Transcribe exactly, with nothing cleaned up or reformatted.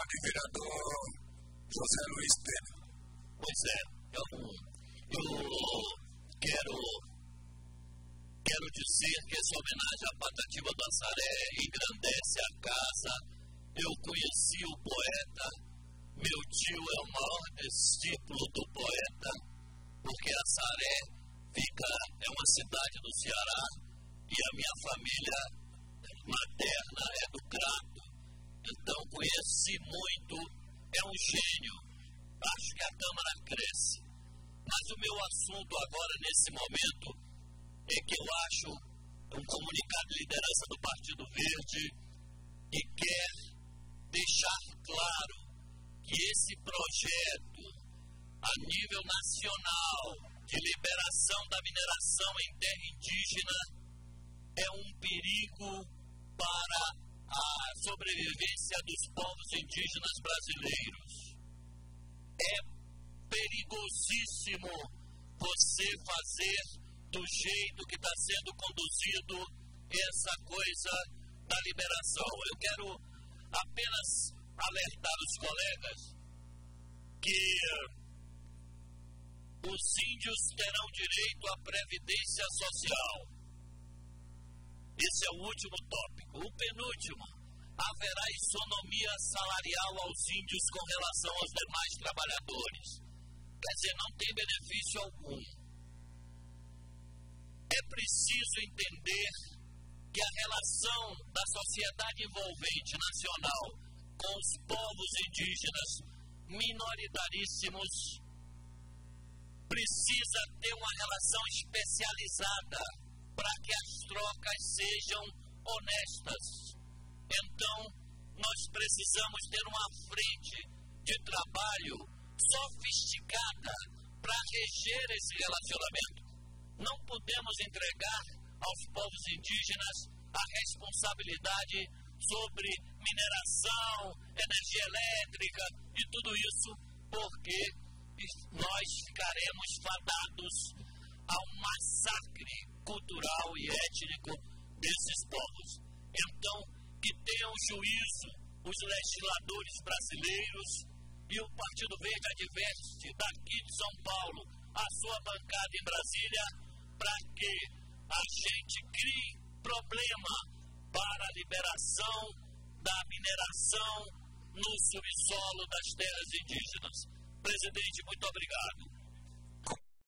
de vereador José Luiz Pena. Pois é, eu, eu quero, quero dizer que essa homenagem à Patativa do Assaré engrandece a casa. Eu conheci o poeta, meu tio é o maior discípulo do poeta, porque Assaré fica, é uma cidade do Ceará e a minha família materna é do Crato. Então conheci muito, é um gênio, acho que a Câmara cresce. Mas o meu assunto agora, nesse momento, é que eu acho um comunicado de liderança do Partido Verde que quer deixar claro que esse projeto, a nível nacional, de liberação da mineração em terra indígena, é um perigo para a sobrevivência dos povos indígenas brasileiros. É perigosíssimo você fazer do jeito que está sendo conduzido essa coisa da liberação. Eu quero apenas alertar os colegas que os índios terão direito à previdência social. Esse é o último tópico. O penúltimo, haverá isonomia salarial aos índios com relação aos demais trabalhadores. Quer dizer, não tem benefício algum. É preciso entender que a relação da sociedade envolvente nacional com os povos indígenas minoritaríssimos precisa ter uma relação especializada para que as trocas sejam honestas. Então, nós precisamos ter uma frente de trabalho sofisticada para reger esse relacionamento. Não podemos entregar aos povos indígenas a responsabilidade sobre mineração, energia elétrica e tudo isso, porque nós ficaremos fadados a um massacre cultural e étnico desses povos. Então, que tenham juízo os legisladores brasileiros, e o Partido Verde adverte daqui de São Paulo a sua bancada em Brasília para que a gente crie problema para a liberação da mineração no subsolo das terras indígenas. Presidente, muito obrigado.